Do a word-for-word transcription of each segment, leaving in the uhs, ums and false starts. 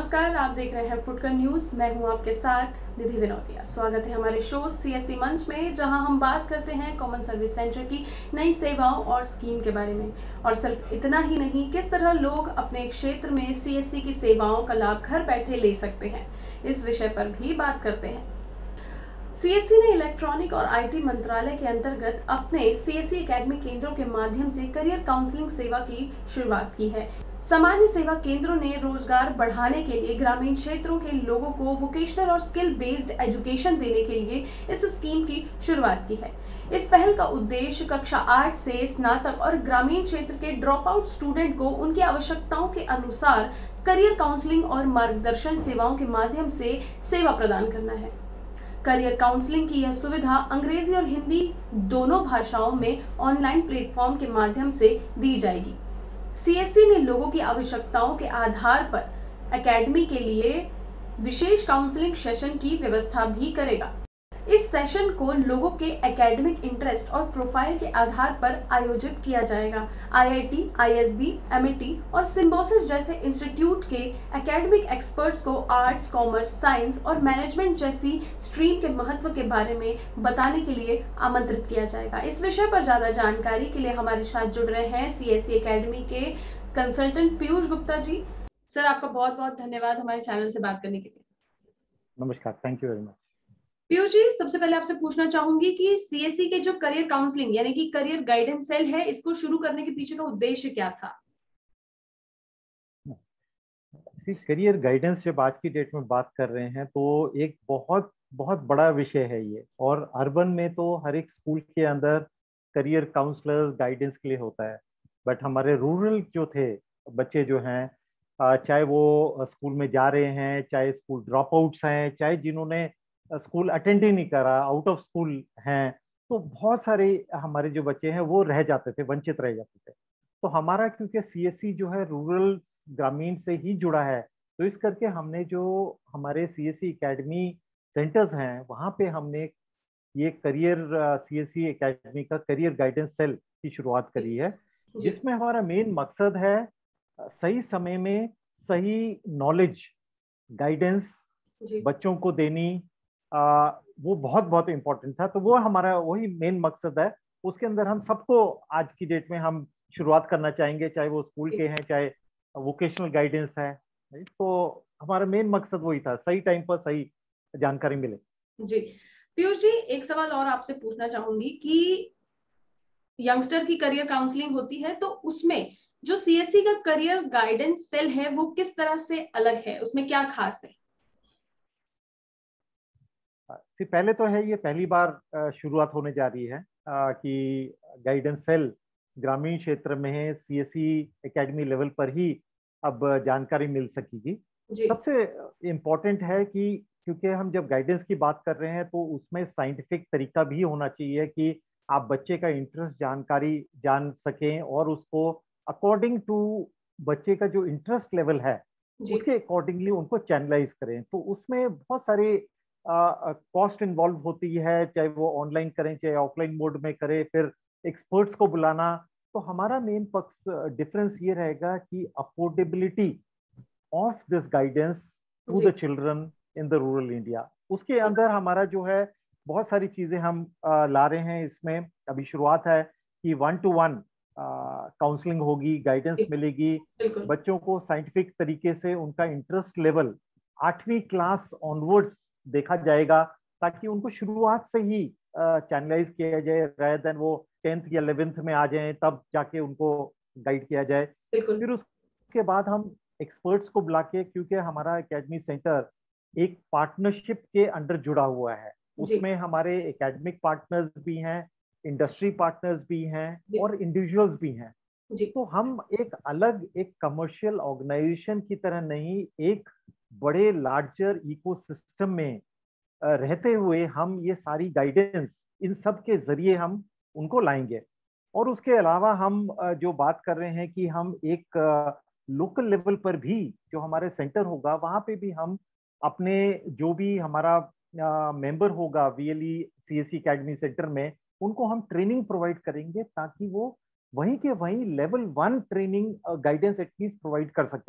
नमस्कार, आप देख रहे हैं फुटकर न्यूज। मैं हूं आपके साथ निधि विनोदिया। स्वागत है हमारे शो सीएससी मंच में, जहां हम बात करते हैं कॉमन सर्विस सेंटर की नई सेवाओं और स्कीम के बारे में। और सिर्फ इतना ही नहीं, किस तरह लोग अपने क्षेत्र में सीएससी की सेवाओं का लाभ घर बैठे ले सकते हैं, इस विषय पर भी बात करते हैं। सीएससी ने इलेक्ट्रॉनिक और आईटी मंत्रालय के अंतर्गत अपने सीएससी एकेडमी केंद्रों के माध्यम से करियर काउंसलिंग सेवा की शुरुआत की है। सामान्य सेवा केंद्रों ने रोजगार बढ़ाने के लिए ग्रामीण क्षेत्रों के लोगों को वोकेशनल और स्किल बेस्ड एजुकेशन देने के लिए इस स्कीम की शुरुआत की है। इस पहल का उद्देश्य कक्षा आठ से स्नातक और ग्रामीण क्षेत्र के ड्रॉप आउट स्टूडेंट को उनकी आवश्यकताओं के अनुसार करियर काउंसलिंग और मार्गदर्शन सेवाओं के माध्यम से सेवा प्रदान करना है। करियर काउंसलिंग की यह सुविधा अंग्रेजी और हिंदी दोनों भाषाओं में ऑनलाइन प्लेटफॉर्म के माध्यम से दी जाएगी। सीएससी ने लोगों की आवश्यकताओं के आधार पर एकेडमी के लिए विशेष काउंसलिंग सेशन की व्यवस्था भी करेगा। इस सेशन को लोगों के एकेडमिक इंटरेस्ट और प्रोफाइल के आधार पर आयोजित किया जाएगा। आईआईटी, आईएसबी, एमआईटी और सिम्बोसिस जैसे इंस्टीट्यूट के एकेडमिक एक्सपर्ट्स को आर्ट्स, कॉमर्स, साइंस और मैनेजमेंट जैसी स्ट्रीम के महत्व के बारे में बताने के लिए आमंत्रित किया जाएगा। इस विषय पर ज्यादा जानकारी के लिए हमारे साथ जुड़ रहे हैं सीएससी एकेडमी के कंसल्टेंट पीयूष गुप्ता जी। सर, आपका बहुत बहुत धन्यवाद हमारे चैनल से बात करने के लिए। नमस्कार, thank you very much. Piyush ji, सबसे पहले आपसे पूछना चाहूंगी कि सीएससी के जो करियर काउंसलिंग यानी कि करियर गाइडेंस सेल है, इसको शुरू करने के पीछे का उद्देश्य क्या था? करियर गाइडेंस जब आज की डेट में बात कर रहे हैं तो एक बहुत बहुत बड़ा विषय है ये। और अर्बन में तो हर एक स्कूल के अंदर करियर काउंसलर्स गाइडेंस के लिए होता है, बट हमारे रूरल जो थे बच्चे जो हैं, चाहे वो स्कूल में जा रहे हैं, चाहे स्कूल ड्रॉप आउट्स हैं, चाहे जिन्होंने स्कूल अटेंड ही नहीं करा, आउट ऑफ स्कूल हैं, तो बहुत सारे हमारे जो बच्चे हैं वो रह जाते थे, वंचित रह जाते थे। तो हमारा क्योंकि सीएससी जो है रूरल ग्रामीण से ही जुड़ा है, तो इस करके हमने जो हमारे सीएससी एकेडमी सेंटर्स हैं वहाँ पे हमने ये करियर सीएससी एकेडमी का करियर गाइडेंस सेल की शुरुआत करी है, जिसमें हमारा मेन मकसद है सही समय में सही नॉलेज गाइडेंस बच्चों को देनी। आ, वो बहुत बहुत इम्पोर्टेंट था, तो वो हमारा वही मेन मकसद है। उसके अंदर हम सबको आज की डेट में हम शुरुआत करना चाहेंगे, चाहे वो स्कूल के हैं चाहे वोकेशनल गाइडेंस है। तो हमारा मेन मकसद वही था, सही टाइम पर सही जानकारी मिले। जी पीयूष जी, एक सवाल और आपसे पूछना चाहूंगी कि यंगस्टर की करियर काउंसलिंग होती है, तो उसमें जो सीएससी का करियर गाइडेंस सेल है वो किस तरह से अलग है, उसमें क्या खास है? पहले तो है ये पहली बार शुरुआत होने जा रही है कि गाइडेंस सेल ग्रामीण क्षेत्र में सीएससी एकेडमी लेवल पर ही अब जानकारी मिल सकेगी। सबसे इम्पोर्टेंट है कि क्योंकि हम जब गाइडेंस की बात कर रहे हैं तो उसमें साइंटिफिक तरीका भी होना चाहिए कि आप बच्चे का इंटरेस्ट जानकारी जान सकें और उसको अकॉर्डिंग टू बच्चे का जो इंटरेस्ट लेवल है उसके अकॉर्डिंगली उनको चैनलाइज करें। तो उसमें बहुत सारे कॉस्ट इन्वॉल्व होती है, चाहे वो ऑनलाइन करें चाहे ऑफलाइन मोड में करें, फिर एक्सपर्ट्स को बुलाना। तो हमारा मेन पक्ष डिफरेंस ये रहेगा कि affordability of this guidance to the children in the rural India. उसके अंदर हमारा जो है बहुत सारी चीजें हम आ, ला रहे हैं। इसमें अभी शुरुआत है कि वन टू वन काउंसलिंग होगी, गाइडेंस मिलेगी बच्चों को साइंटिफिक तरीके से। उनका इंटरेस्ट लेवल आठवीं क्लास ऑनवर्ड्स देखा जाएगा ताकि उनको शुरुआत से ही चैनलाइज किया जाए, रादर देन वो टेंथ या इलेवेंथ में आ जाएं तब जाके उनको गाइड किया जाए। फिर उसके बाद हम एक्सपर्ट्स को बुला के, क्योंकि हमारा एकेडमी सेंटर एक पार्टनरशिप के अंडर जुड़ा हुआ है, उसमें हमारे एकेडमिक पार्टनर्स भी हैं, इंडस्ट्री पार्टनर्स भी हैं और इंडिविजुअल्स भी हैं। तो हम एक अलग एक कमर्शियल ऑर्गेनाइजेशन की तरह नहीं, एक बड़े लार्जर इकोसिस्टम में रहते हुए हम ये सारी गाइडेंस इन सब के जरिए हम उनको लाएंगे। और उसके अलावा हम जो बात कर रहे हैं कि हम एक लोकल लेवल पर भी जो हमारे सेंटर होगा वहाँ पे भी हम अपने जो भी हमारा मेंबर होगा वीएलई सीएससी एकेडमी सेंटर में, उनको हम ट्रेनिंग प्रोवाइड करेंगे ताकि वो वहीं के वहीं level one training guidance at least provide कर सकें।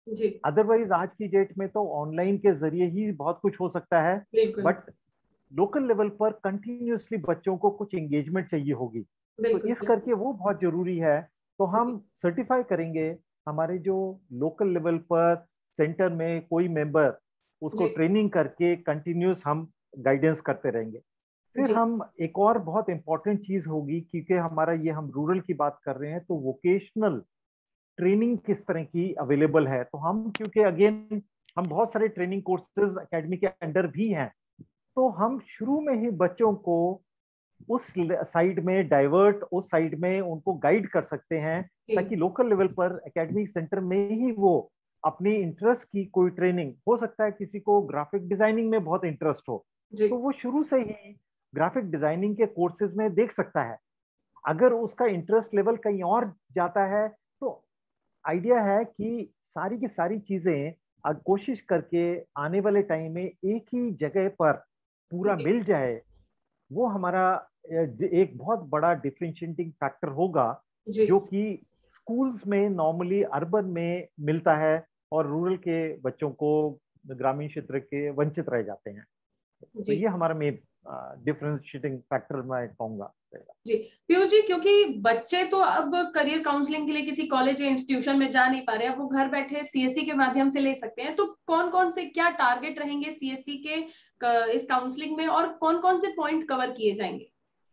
जी अदरवाइज आज की डेट में तो ऑनलाइन के जरिए ही बहुत कुछ हो सकता है, बिल्कुल बट लोकल लेवल पर कंटिन्यूअसली बच्चों को कुछ एंगेजमेंट चाहिए होगी, तो बिल्कुल इस बिल्कुल। करके वो बहुत जरूरी है। तो जी हम सर्टिफाई करेंगे हमारे जो लोकल लेवल पर सेंटर में कोई मेंबर, उसको जी ट्रेनिंग करके कंटिन्यूस हम गाइडेंस करते रहेंगे। फिर जी हम एक और बहुत इंपॉर्टेंट चीज होगी, क्योंकि हमारा ये हम रूरल की बात कर रहे हैं, तो वोकेशनल ट्रेनिंग किस तरह की अवेलेबल है। तो हम, क्योंकि अगेन हम बहुत सारे ट्रेनिंग कोर्सेज एकेडमी के अंडर भी हैं, तो हम शुरू में ही बच्चों को उस साइड में डाइवर्ट, उस साइड में उनको गाइड कर सकते हैं, जी ताकि लोकल लेवल पर एकेडमिक सेंटर में ही वो अपनी इंटरेस्ट की कोई ट्रेनिंग, हो सकता है किसी को ग्राफिक डिजाइनिंग में बहुत इंटरेस्ट हो, जी तो वो शुरू से ही ग्राफिक डिजाइनिंग के कोर्सेज में देख सकता है। अगर उसका इंटरेस्ट लेवल कहीं और जाता है, तो आइडिया है कि सारी की सारी चीजें अगर कोशिश करके आने वाले टाइम में एक ही जगह पर पूरा जी मिल जाए, वो हमारा एक बहुत बड़ा डिफरेंशिएटिंग फैक्टर होगा, जी जो कि स्कूल्स में नॉर्मली अर्बन में मिलता है और रूरल के बच्चों को, ग्रामीण क्षेत्र के वंचित रह जाते हैं। तो जी ये हमारा मेन डिफरेंशिएटिंग फैक्टर मैं कहूंगा। जी पीयूष जी, क्योंकि बच्चे तो अब करियर काउंसलिंग के लिए किसी कॉलेज या इंस्टीट्यूशन में जा नहीं पा रहे हैं, अब वो घर बैठे सीएससी के माध्यम से ले सकते हैं। तो कौन कौन से क्या टारगेट रहेंगे सीएससी के क- इस काउंसलिंग में, और कौन कौन से पॉइंट कवर किए जाएंगे?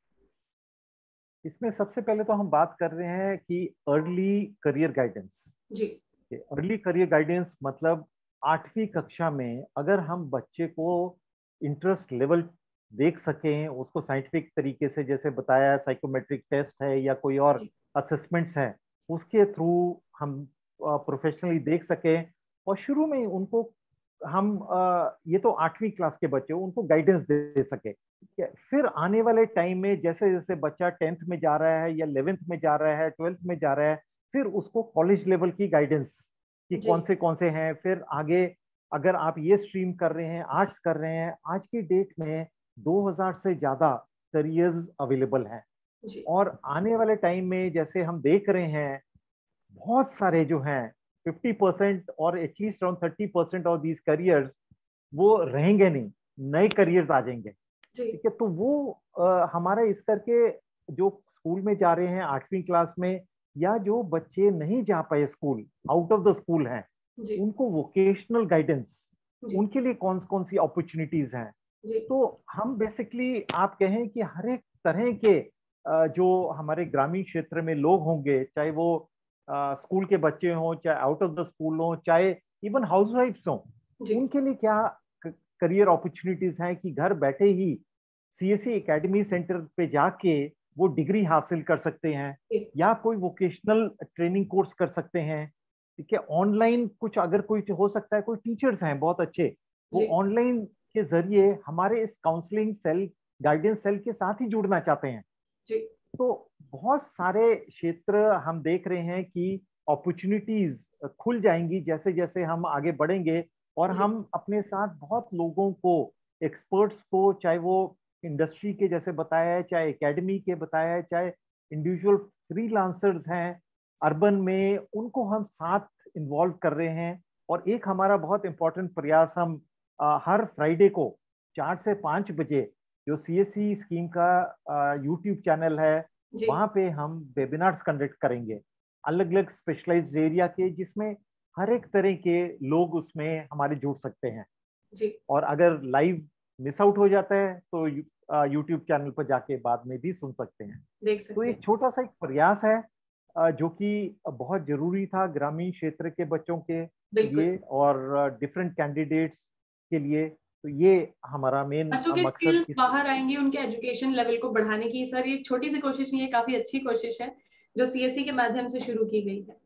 इसमें सबसे पहले तो हम बात कर रहे हैं कि अर्ली करियर गाइडेंस। जी अर्ली करियर गाइडेंस मतलब आठवीं कक्षा में अगर हम बच्चे को इंटरेस्ट लेवल देख सकें, उसको साइंटिफिक तरीके से, जैसे बताया साइकोमेट्रिक टेस्ट है या कोई और जी असेसमेंट्स हैं, उसके थ्रू हम प्रोफेशनली देख सकें, और शुरू में उनको हम अ, ये तो आठवीं क्लास के बच्चे, उनको गाइडेंस दे सके। ठीक है? फिर आने वाले टाइम में जैसे जैसे बच्चा टेंथ में जा रहा है या इलेवेंथ में जा रहा है, ट्वेल्थ में जा रहा है, फिर उसको कॉलेज लेवल की गाइडेंस कि जी कौन से कौन से हैं। फिर आगे अगर आप ये स्ट्रीम कर रहे हैं, आर्ट्स कर रहे हैं, आज की डेट में दो हज़ार से ज्यादा करियर्स अवेलेबल हैं। जी और आने वाले टाइम में जैसे हम देख रहे हैं, बहुत सारे जो हैं फिफ्टी परसेंट और at least around thirty percent of these careers वो रहेंगे नहीं, नए करियर्स आ जाएंगे। जी ठीक है? तो वो आ, हमारा इस करके जो स्कूल में जा रहे हैं आठवीं क्लास में, या जो बच्चे नहीं जा पाए school, out of the school हैं, जी उनको वोकेशनल गाइडेंस, जी उनके लिए कौन कौन सी अपॉर्चुनिटीज हैं। जी तो हम बेसिकली आप कहें कि हर एक तरह के अ, जो हमारे ग्रामीण क्षेत्र में लोग होंगे, चाहे वो स्कूल के बच्चे हों, चाहे आउट ऑफ द स्कूल हों, चाहे इवन हाउस वाइफ्स हों, जी उनके लिए क्या करियर अपॉर्चुनिटीज हैं कि घर बैठे ही सीएससी एकेडमी सेंटर पे जाके वो डिग्री हासिल कर सकते हैं, जी या कोई वोकेशनल ट्रेनिंग कोर्स कर सकते हैं। ठीक है? ऑनलाइन कुछ अगर कोई हो सकता है, कोई टीचर्स हैं बहुत अच्छे, वो जी ऑनलाइन के जरिए हमारे इस काउंसलिंग सेल, गाइडेंस सेल के साथ ही जुड़ना चाहते हैं। जी तो बहुत सारे क्षेत्र हम देख रहे हैं कि अपॉर्चुनिटीज खुल जाएंगी जैसे जैसे हम आगे बढ़ेंगे, और जी हम अपने साथ बहुत लोगों को, एक्सपर्ट्स को, चाहे वो इंडस्ट्री के जैसे बताया है, चाहे एकेडमी के बताया है, चाहे इंडिविजुअल फ्रीलांसर्स हैं अर्बन में, उनको हम साथ इन्वॉल्व कर रहे हैं। और एक हमारा बहुत इंपॉर्टेंट प्रयास, हम अ, हर फ्राइडे को चार से पाँच बजे जो सीएससी स्कीम का यूट्यूब चैनल है, जी वहां पे हम वेबिनार्स कंडक्ट करेंगे अलग अलग स्पेशलाइज्ड एरिया के, जिसमें हर एक तरह के लोग उसमें हमारे जुड़ सकते हैं। जी और अगर लाइव मिस आउट हो जाता है तो यूट्यूब चैनल पर जाके बाद में भी सुन सकते हैं। देख तो सकते हैं। एक छोटा सा एक प्रयास है अ, जो कि बहुत जरूरी था ग्रामीण क्षेत्र के बच्चों के बिल्कुल, लिए और डिफरेंट कैंडिडेट्स के लिए। तो ये हमारा मेन बच्चों के मकसद स्किल्स इस। बाहर आएंगी, उनके एजुकेशन लेवल को बढ़ाने की सर ये छोटी सी कोशिश नहीं है, काफी अच्छी कोशिश है जो सीएससी के माध्यम से शुरू की गई है।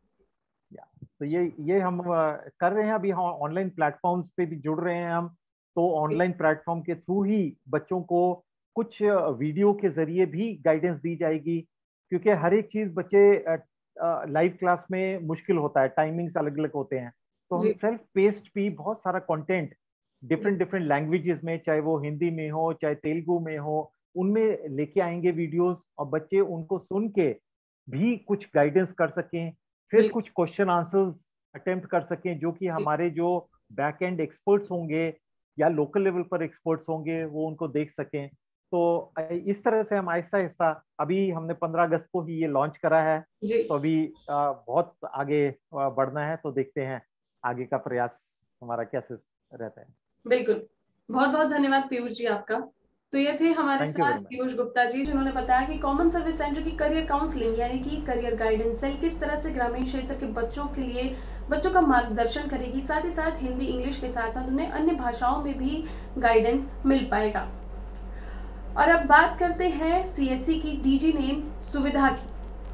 या, तो ये ये हम अ, कर रहे हैं अभी, हम ऑनलाइन प्लेटफॉर्म्स पे भी जुड़ रहे हैं हम। तो ऑनलाइन प्लेटफॉर्म के थ्रू ही बच्चों को कुछ वीडियो के जरिए भी गाइडेंस दी जाएगी, क्योंकि हर एक चीज बच्चे लाइव क्लास में मुश्किल होता है, टाइमिंग्स अलग अलग होते हैं। तो हम जी सेल्फ पेस्ड भी बहुत सारा कंटेंट जी डिफरेंट डिफरेंट लैंग्वेजेस में, चाहे वो हिंदी में हो चाहे तेलुगु में हो, उनमें लेके आएंगे वीडियोस, और बच्चे उनको सुन के भी कुछ गाइडेंस कर सकें। फिर बिल्कुल कुछ क्वेश्चन आंसर्स अटेम्प्ट कर सकें, जो कि हमारे जो बैक एंड एक्सपर्ट्स होंगे या लोकल लेवल पर एक्सपर्ट्स होंगे वो उनको देख सकें। तो इस तरह से हम आहिस्ता आहिस्ता, अभी हमने पंद्रह अगस्त को ही ये लॉन्च करा है, जी तो अभी बहुत आगे बढ़ना है, तो देखते हैं आगे का प्रयास हमारा कैसे रहता है। बिल्कुल, बहुत बहुत धन्यवाद पीयूष जी आपका। तो ये थे हमारे साथ पीयूष गुप्ता जी, जिन्होंने बताया कि कॉमन सर्विस सेंटर की करियर काउंसलिंग यानी कि करियर गाइडेंस सेल किस तरह से ग्रामीण क्षेत्र के बच्चों के लिए बच्चों का मार्गदर्शन करेगी। साथ ही साथ हिंदी, इंग्लिश के साथ साथ उन्हें अन्य भाषाओं में भी गाइडेंस मिल पाएगा। और अब बात करते हैं सीएससी की डीजी नेम सुविधा की।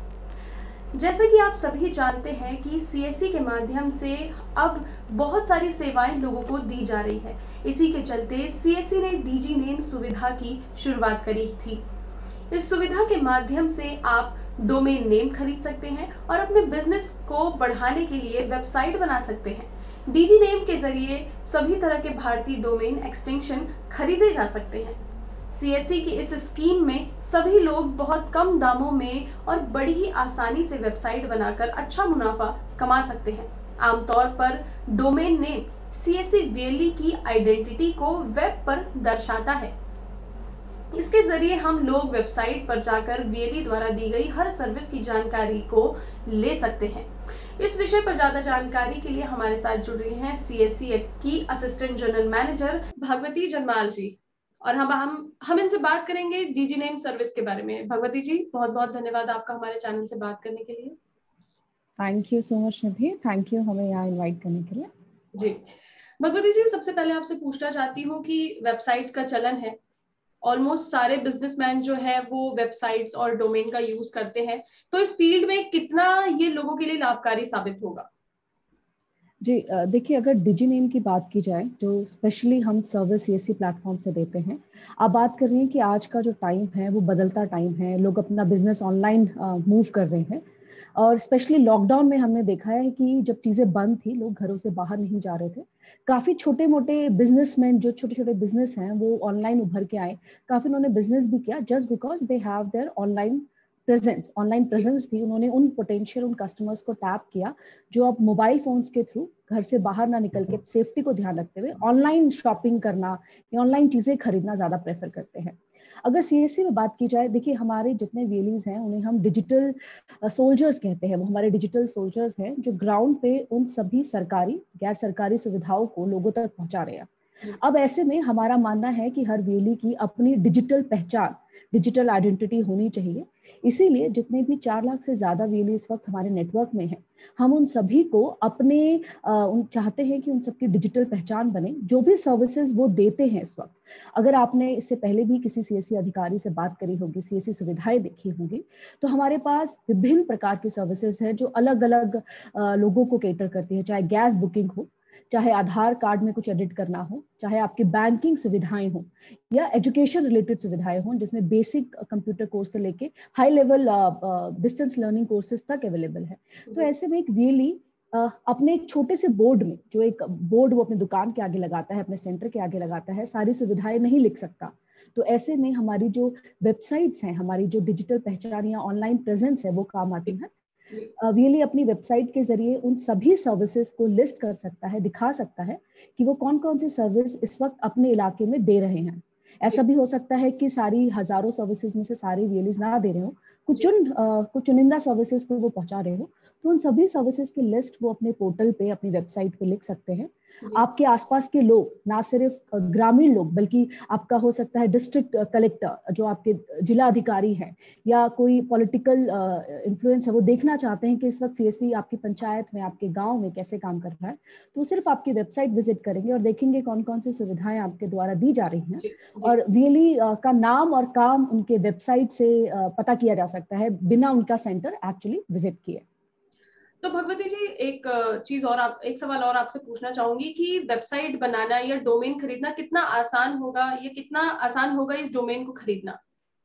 जैसे कि आप सभी जानते हैं कि सीएससी के माध्यम से अब बहुत सारी सेवाएं लोगों को दी जा रही है। इसी के चलते सीएससी ने डीजी नेम सुविधा की शुरुआत करी थी। इस सुविधा के माध्यम से आप डोमेन नेम खरीद सकते हैं और अपने बिजनेस को बढ़ाने के लिए वेबसाइट बना सकते हैं। डीजी नेम के जरिए सभी तरह के भारतीय डोमेन एक्सटेंशन खरीदे जा सकते हैं। सीएससी की इस स्कीम में सभी लोग बहुत कम दामों में और बड़ी ही आसानी से वेबसाइट बनाकर अच्छा मुनाफा कमा सकते हैं। आमतौर पर डोमेन नेम सीएससी वीएलई की आइडेंटिटी को वेब पर दर्शाता है। इसके जरिए हम लोग वेबसाइट पर जाकर वीएलई द्वारा दी गई हर सर्विस की जानकारी को ले सकते हैं। इस विषय पर ज्यादा जानकारी के लिए हमारे साथ जुड़ रही हैं सीएससी की assistant general manager Bhagwati Janmal ji, और हम हम हम इनसे बात करेंगे डीजी नेम सर्विस के बारे में। भगवती जी, बहुत बहुत धन्यवाद आपका हमारे चैनल से बात करने के लिए। Thank you so much Nidhi, thank you हमें यहाँ इनवाइट करने के लिए। जी भगवती जी, सबसे पहले आपसे पूछना चाहती हूँ कि वेबसाइट का चलन है, ऑलमोस्ट सारे बिजनेसमैन जो है वो वेबसाइट्स और डोमेन का यूज करते हैं, तो इस फील्ड में कितना ये लोगों के लिए लाभकारी साबित होगा? जी देखिए, अगर डिजी नेम की बात की जाए जो स्पेशली हम सर्विस सीएससी प्लेटफॉर्म से देते हैं, आप बात कर रहे हैं कि आज का जो टाइम है वो बदलता टाइम है, लोग अपना बिजनेस ऑनलाइन मूव कर रहे हैं, और स्पेशली लॉकडाउन में हमने देखा है कि जब चीजें बंद थी, लोग घरों से बाहर नहीं जा रहे थे, काफी छोटे मोटे बिजनेसमैन जो छोटे छोटे बिजनेस हैं वो ऑनलाइन उभर के आए, काफी उन्होंने बिजनेस भी किया just because they have their online presence online presence थी। उन्होंने उन पोटेंशियल उन कस्टमर्स को टैप किया जो अब मोबाइल फोन्स के थ्रू घर से बाहर ना निकल के सेफ्टी को ध्यान रखते हुए ऑनलाइन शॉपिंग करना या ऑनलाइन चीजें खरीदना ज्यादा प्रेफर करते हैं। अगर सीएससी में बात की जाए, देखिए हमारे जितने वीएलईज हैं उन्हें हम डिजिटल सोल्जर्स कहते हैं, वो हमारे डिजिटल सोल्जर्स हैं जो ग्राउंड पे उन सभी सरकारी गैर सरकारी सुविधाओं को लोगों तक पहुंचा रहे हैं। अब ऐसे में हमारा मानना है कि हर वीएलई की अपनी डिजिटल पहचान, डिजिटल आइडेंटिटी होनी चाहिए। इसीलिए जितने भी चार लाख से ज्यादा वीएलई इस वक्त हमारे नेटवर्क में हैं, हम उन सभी को अपने आ, उन चाहते हैं कि उन सबकी डिजिटल पहचान बने, जो भी सर्विसेज वो देते हैं इस वक्त। अगर आपने इससे पहले भी किसी सीएससी अधिकारी से बात करी होगी, सीएससी सुविधाएं देखी होंगी, तो हमारे पास विभिन्न प्रकार की सर्विसेज है जो अलग अलग लोगों को कैटर करती है, चाहे गैस बुकिंग हो, चाहे आधार कार्ड में कुछ एडिट करना हो, चाहे आपकी बैंकिंग सुविधाएं हो या एजुकेशन रिलेटेड सुविधाएं हो, जिसमें बेसिक कंप्यूटर कोर्स से लेके high level distance learning courses तक अवेलेबल है। तो ऐसे में एक वीएलई अपने एक छोटे से बोर्ड में, जो एक बोर्ड वो अपनी दुकान के आगे लगाता है, अपने सेंटर के आगे लगाता है, सारी सुविधाएं नहीं लिख सकता। तो ऐसे में हमारी जो वेबसाइट्स हैं, हमारी जो डिजिटल पहचान या ऑनलाइन प्रेजेंस है वो काम आती है। वीएलई अपनी वेबसाइट के जरिए उन सभी सर्विसेज को लिस्ट कर सकता है, दिखा सकता है कि वो कौन कौन सी सर्विस इस वक्त अपने इलाके में दे रहे हैं। ऐसा भी हो सकता है कि सारी हजारों सर्विसेज में से सारे वीएलईज ना दे रहे हो, कुछ चुन कुछ चुनिंदा सर्विसेज को वो पहुंचा रहे हो, तो उन सभी सर्विसेज की लिस्ट वो अपने पोर्टल पे, अपनी वेबसाइट पे लिख सकते हैं। आपके आसपास के लोग, ना सिर्फ ग्रामीण लोग, बल्कि आपका हो सकता है डिस्ट्रिक्ट कलेक्टर, जो आपके जिला अधिकारी हैं, या कोई पॉलिटिकल इन्फ्लुएंस है, वो देखना चाहते हैं कि इस वक्त सीएससी आपकी पंचायत में, आपके गांव में कैसे काम कर रहा है, तो सिर्फ आपकी वेबसाइट विजिट करेंगे और देखेंगे कौन कौन सी सुविधाएं आपके द्वारा दी जा रही हैं, और वीएलई का नाम और काम उनके वेबसाइट से पता किया जा सकता है बिना उनका सेंटर एक्चुअली विजिट किए। तो भगवती जी, एक चीज और आप एक सवाल और आपसे पूछना चाहूंगी कि वेबसाइट बनाना या डोमेन खरीदना कितना आसान होगा, ये कितना आसान होगा इस डोमेन को खरीदना?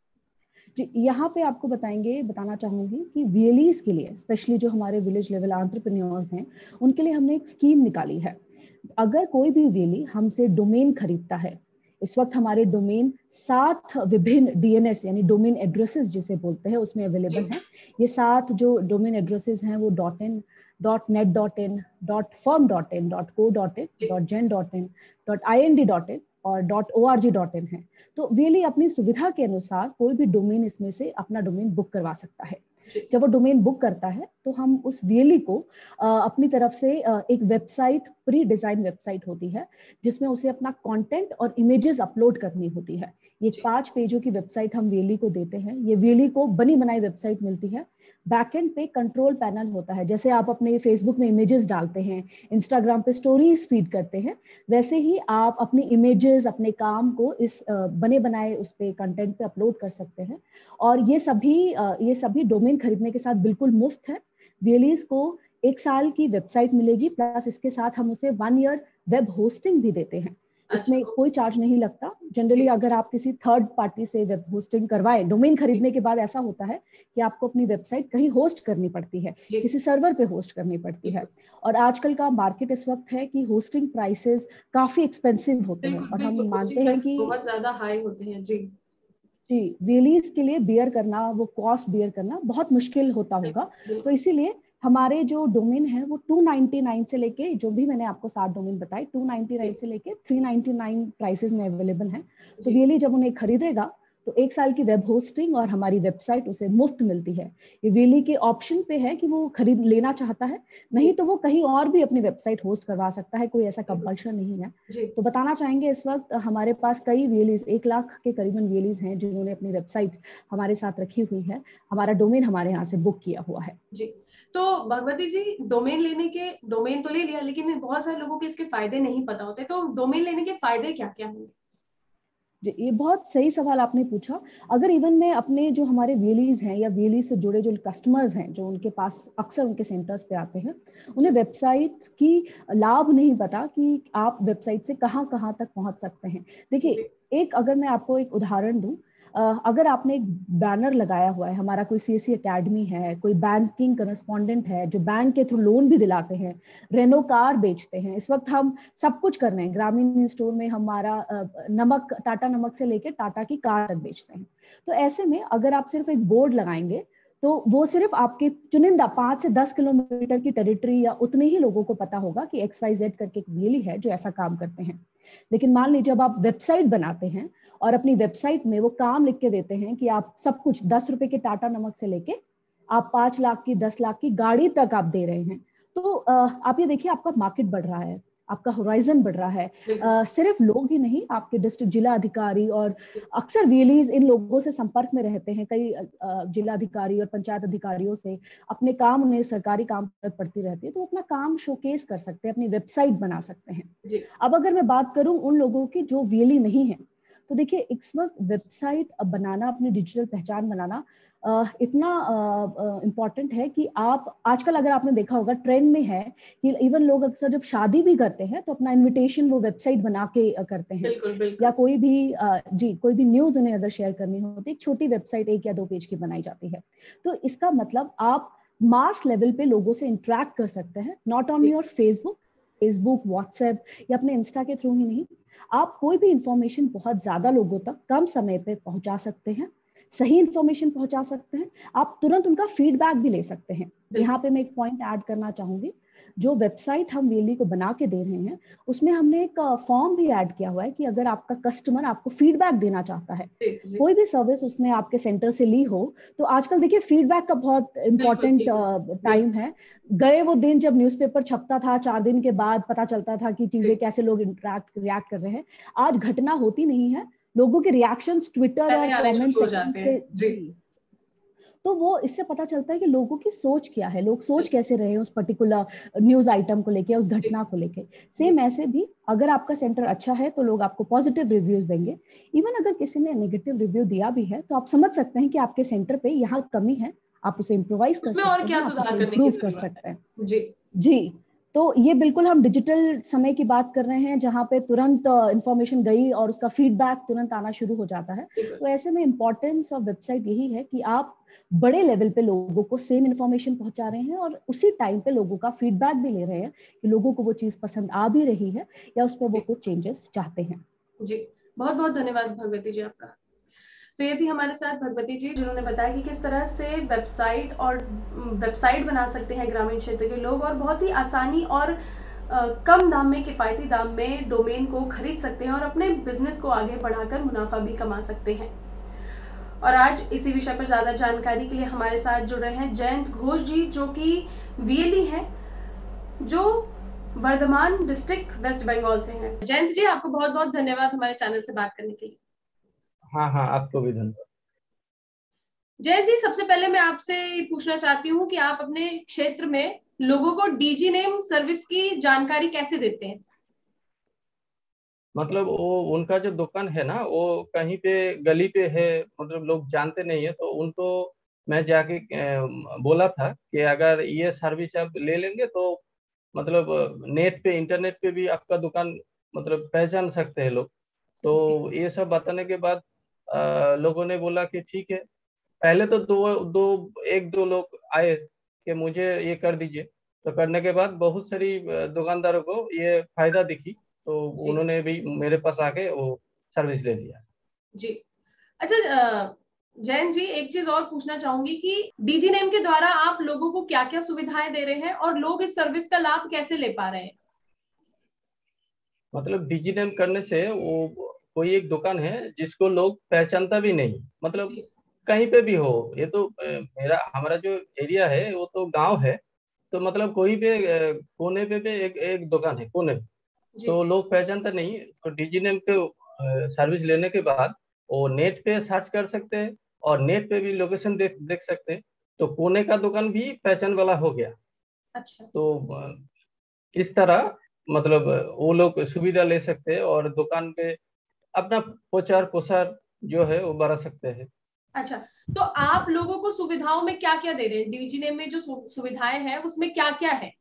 जी, यहाँ पे आपको बताएंगे बताना चाहूंगी कि वीएलईज के लिए, स्पेशली जो हमारे विलेज लेवल एंटरप्रेन्योर्स हैं, उनके लिए हमने एक स्कीम निकाली है। अगर कोई भी वीएलई हमसे डोमेन खरीदता है, इस वक्त हमारे डोमेन सात विभिन्न डीएनएस यानी डोमेन एड्रेसेस जिसे बोलते हैं उसमें अवेलेबल हैं। ये सात जो डोमेन एड्रेसेस हैं वो dot in, dot net dot in, dot firm dot in, dot co dot in, dot gen dot in, dot I N D dot in और dot O R G dot in है। तो VLE अपनी सुविधा के अनुसार कोई भी domain इसमें से अपना डोमेन बुक करवा सकता है। जब वो डोमेन बुक करता है तो हम उस वीएलई को आ, अपनी तरफ से आ, एक वेबसाइट, प्री डिजाइन वेबसाइट होती है जिसमें उसे अपना कंटेंट और इमेजेस अपलोड करनी होती है। ये पांच पेजों की वेबसाइट हम वीएलई को देते हैं। ये वीएलई को बनी बनाई वेबसाइट मिलती है। बैकएंड पे कंट्रोल पैनल होता है। जैसे आप अपने फेसबुक में इमेजेस डालते हैं, इंस्टाग्राम पे स्टोरीज फीड करते हैं, वैसे ही आप अपनी इमेजेस, अपने काम को इस बने बनाए उस पे कंटेंट पे अपलोड कर सकते हैं। और ये सभी ये सभी डोमेन खरीदने के साथ बिल्कुल मुफ्त है। वीएलई को एक साल की वेबसाइट मिलेगी, प्लस इसके साथ हम उसे वन ईयर वेब होस्टिंग भी देते हैं। इसमें कोई चार्ज नहीं लगता। जनरली अगर आप किसी थर्ड पार्टी से वेब होस्टिंग करवाएं, डोमेन खरीदने के बाद ऐसा होता है कि आपको अपनी वेबसाइट कहीं होस्ट करनी पड़ती है, किसी सर्वर पे होस्ट करनी पड़ती है। और आजकल का मार्केट इस वक्त है कि होस्टिंग प्राइसेस काफी एक्सपेंसिव होते हैं और हम मानते हैं कि बहुत ज्यादा हाई होते हैं। जी जी, वीएलईज के लिए बियर करना, वो कॉस्ट बियर करना बहुत मुश्किल होता होगा। तो इसीलिए हमारे जो डोमेन है वो टू नाइंटी नाइन से लेके, जो भी मैंने आपको सात डोमेन बताए, टू नाइंटी नाइन से लेके थ्री नाइंटी नाइन प्राइसेस में अवेलेबल हैं। तो वीएलई जब उन्हें खरीदेगा तो एक साल की वेब होस्टिंग और हमारी वेबसाइट उसे मुफ्त मिलती है। ये वीएलई के ऑप्शन पे है कि वो खरीद लेना चाहता है, नहीं तो वो कहीं और भी अपनी वेबसाइट होस्ट करवा सकता है, कोई ऐसा कंपल्शन नहीं है। तो बताना चाहेंगे इस वक्त हमारे पास कई वीएलईज, एक लाख के करीबन वीएलईज हैं जिन्होंने अपनी वेबसाइट हमारे साथ रखी हुई है, हमारा डोमेन हमारे यहाँ से बुक किया हुआ है। जी, तो भगवती जी, डोमेन लेने के, डोमेन तो ले लिया लेकिन बहुत सारे लोगों के इसके फायदे नहीं पता होते, तो डोमेन लेने के फायदे क्या क्या होंगे? जी, ये बहुत सही सवाल आपने पूछा। अगर इवन में अपने जो हमारे वीएलईज हैं या वीएलई से जुड़े जो कस्टमर्स हैं, जो उनके पास अक्सर उनके सेंटर्स पे आते हैं, उन्हें वेबसाइट की लाभ नहीं पता कि आप वेबसाइट से कहां कहां तक पहुंच सकते हैं। देखिए, एक अगर मैं आपको एक उदाहरण दूं, अगर आपने एक बैनर लगाया हुआ है, हमारा कोई सीएससी एकेडमी है, कोई बैंकिंग करस्पॉन्डेंट है जो बैंक के थ्रू लोन भी दिलाते हैं, रेनो कार बेचते हैं, इस वक्त हम सब कुछ कर रहे हैं। ग्रामीण स्टोर में हमारा नमक, टाटा नमक से लेकर टाटा की कार तक बेचते हैं। तो ऐसे में अगर आप सिर्फ एक बोर्ड लगाएंगे तो वो सिर्फ आपके चुनिंदा पांच से दस किलोमीटर की टेरिटरी या उतने ही लोगों को पता होगा कि एक्स वाई जेड करके एक वीएलई है जो ऐसा काम करते हैं। लेकिन मान लीजिए जब आप वेबसाइट बनाते हैं और अपनी वेबसाइट में वो काम लिख के देते हैं कि आप सब कुछ दस रुपए के टाटा नमक से लेके आप पांच लाख की, दस लाख की गाड़ी तक आप दे रहे हैं, तो आप ये देखिए आपका मार्केट बढ़ रहा है, आपका होराइजन बढ़ रहा है। uh, सिर्फ लोग ही नहीं, आपके डिस्ट्रिक्ट जिला अधिकारी और अक्सर वीएलईज इन लोगों से संपर्क में रहते हैं, कई uh, जिला अधिकारी और पंचायत अधिकारियों से अपने काम, उन्हें सरकारी काम पड़ती रहती है, तो अपना काम शोकेस कर सकते हैं, अपनी वेबसाइट बना सकते हैं। अब अगर मैं बात करूं उन लोगों की जो वीएलई नहीं है, तो देखिए इस वक्त वेबसाइट बनाना, अपनी डिजिटल पहचान बनाना Uh, इतना इम्पोर्टेंट uh, uh, है कि आप आजकल, अगर आपने देखा होगा, ट्रेंड में है कि इवन लोग अक्सर जब शादी भी करते हैं तो अपना इनविटेशन वो वेबसाइट बना के uh, करते हैं। बिल्कुल, बिल्कुल। या कोई भी uh, जी कोई भी न्यूज उन्हें अगर शेयर करनी होती है, एक छोटी वेबसाइट एक या दो पेज की बनाई जाती है। तो इसका मतलब आप मास लेवल पे लोगों से इंटरेक्ट कर सकते हैं, नॉट ओनली और फेसबुक फेसबुक व्हाट्सएप या अपने इंस्टा के थ्रू ही नहीं, आप कोई भी इंफॉर्मेशन बहुत ज्यादा लोगों तक कम समय पे पहुंचा सकते हैं, सही इंफॉर्मेशन पहुंचा सकते हैं, आप तुरंत उनका फीडबैक भी ले सकते हैं। यहाँ पे मैं एक पॉइंट ऐड करना चाहूंगी, जो वेबसाइट हम वीएलई को बना के दे रहे हैं उसमें हमने एक फॉर्म भी ऐड किया हुआ है कि अगर आपका कस्टमर आपको फीडबैक देना चाहता है, कोई भी सर्विस उसने आपके सेंटर से ली हो, तो आजकल देखिए फीडबैक का बहुत इंपॉर्टेंट टाइम है। गए वो दिन जब न्यूज़पेपर छपता था, चार दिन के बाद पता चलता था कि चीजें कैसे लोग इंटरेक्ट रिएक्ट कर रहे हैं। आज घटना होती नहीं है, लोगों के रिएक्शंस ट्विटर और कमेंट सेक्शन से जी, तो वो इससे पता चलता है कि लोगों की सोच क्या है, लोग सोच कैसे रहे हैं उस पर्टिकुलर न्यूज आइटम को लेके, उस घटना को लेके। सेम ऐसे भी अगर आपका सेंटर अच्छा है तो लोग आपको पॉजिटिव रिव्यूज देंगे। इवन अगर किसी ने नेगेटिव रिव्यू दिया भी है तो आप समझ सकते हैं कि आपके सेंटर पे यहाँ कमी है, आप उसे इम्प्रोवाइज कर सकते हैं, आप उसे इम्प्रूव कर सकते हैं। जी जी तो ये बिल्कुल हम डिजिटल समय की बात कर रहे हैं जहां पे तुरंत इंफॉर्मेशन गई और उसका फीडबैक तुरंत आना शुरू हो जाता है। तो ऐसे में इम्पोर्टेंस ऑफ वेबसाइट यही है कि आप बड़े लेवल पे लोगों को सेम इंफॉर्मेशन पहुंचा रहे हैं और उसी टाइम पे लोगों का फीडबैक भी ले रहे हैं कि लोगों को वो चीज पसंद आ भी रही है या उस पर वो कुछ चेंजेस चाहते हैं। जी, बहुत बहुत धन्यवाद भगवती जी आपका। तो ये थी हमारे साथ भगवती जी, जिन्होंने बताया कि किस तरह से वेबसाइट और वेबसाइट बना सकते हैं ग्रामीण क्षेत्र के लोग और बहुत ही आसानी और आ, कम दाम में, किफ़ायती दाम में डोमेन को खरीद सकते हैं और अपने बिजनेस को आगे बढ़ाकर मुनाफा भी कमा सकते हैं। और आज इसी विषय पर ज़्यादा जानकारी के लिए हमारे साथ जुड़ रहे हैं जयंत घोष जी, जो कि वीएलई हैं, जो वर्धमान डिस्ट्रिक्ट वेस्ट बंगाल से हैं। जयंत जी, आपको बहुत बहुत धन्यवाद हमारे चैनल से बात करने के लिए। हाँ हाँ, आपको भी धन्यवाद। जयंत जी, सबसे पहले मैं आपसे पूछना चाहती हूँ कि आप अपने क्षेत्र में लोगों को डीजी नेम सर्विस की जानकारी कैसे देते हैं? मतलब वो उनका जो दुकान है ना, वो कहीं पे गली पे है, मतलब लोग जानते नहीं है, तो उनको मैं जाके बोला था कि अगर ये सर्विस आप ले लेंगे तो मतलब नेट पे, इंटरनेट पे भी आपका दुकान मतलब पहचान सकते हैं लोग। तो ये सब बताने के बाद आ, लोगों ने बोला कि ठीक है। पहले तो दो दो एक दो लोग आए कि मुझे ये कर दीजिए, तो करने के बाद बहुत सारी दुकानदारों को ये फायदा दिखी, तो उन्होंने भी मेरे पास आके वो सर्विस ले लिया। जी, अच्छा जैन जी, एक चीज और पूछना चाहूंगी कि डीजी नेम के द्वारा आप लोगों को क्या क्या सुविधाएं दे रहे हैं और लोग इस सर्विस का लाभ कैसे ले पा रहे हैं? मतलब डीजी नेम करने से वो कोई एक दुकान है जिसको लोग पहचानता भी नहीं, मतलब कहीं पे भी हो। ये तो मेरा हमारा जो एरिया है वो तो गांव है, तो मतलब कोई भी कोने पे भी एक एक दुकान है कोने पे, तो लोग पहचानता नहीं। तो डीजी नेम पे सर्विस लेने के बाद वो नेट पे सर्च कर सकते हैं और नेट पे भी लोकेशन देख देख सकते हैं, तो कोने का दुकान भी पहचान वाला हो गया। अच्छा। तो इस तरह मतलब वो लोग सुविधा ले सकते हैं और दुकान पे अपना प्रचार प्रसार जो है वो बढ़ा सकते हैं। अच्छा, तो आप लोगों को सुविधाओं में क्या क्या दे रहे हैं? डीजी नेम में जो सुविधाएं हैं उसमें क्या क्या है?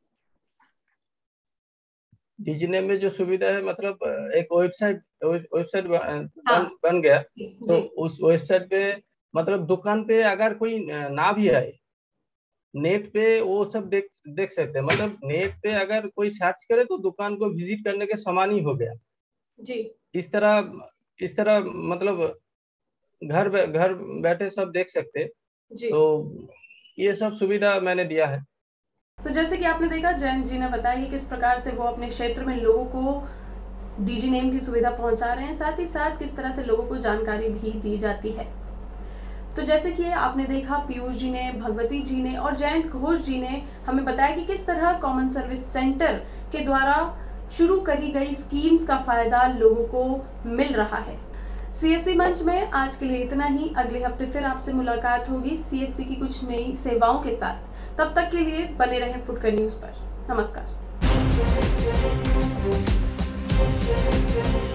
डीजी नेम में जो सुविधा है, मतलब एक वेबसाइट वेबसाइट बन, हाँ, बन गया, तो उस वेबसाइट पे मतलब दुकान पे अगर कोई ना भी आए, नेट पे वो सब देख देख सकते हैं। मतलब नेट पे अगर कोई सर्च करे तो दुकान को विजिट करने के समान ही हो गया जी। इस तरह इस तरह मतलब घर घर बैठे सब देख सकते। तो ये सब सुविधा मैंने दिया है। तो जैसे कि आपने देखा, जयंत जी ने बताया कि किस प्रकार से वो अपने क्षेत्र में लोगों को डीजी नेम की सुविधा पहुंचा रहे हैं, साथ ही साथ किस तरह से लोगों को जानकारी भी दी जाती है। तो जैसे कि आपने देखा, पीयूष जी ने, भगवती जी ने और जयंत घोष जी ने हमें बताया कि किस तरह कॉमन सर्विस सेंटर के द्वारा शुरू करी गई स्कीम्स का फायदा लोगों को मिल रहा है। सीएससी मंच में आज के लिए इतना ही। अगले हफ्ते फिर आपसे मुलाकात होगी सीएससी की कुछ नई सेवाओं के साथ। तब तक के लिए बने रहें फुटकर न्यूज पर। नमस्कार।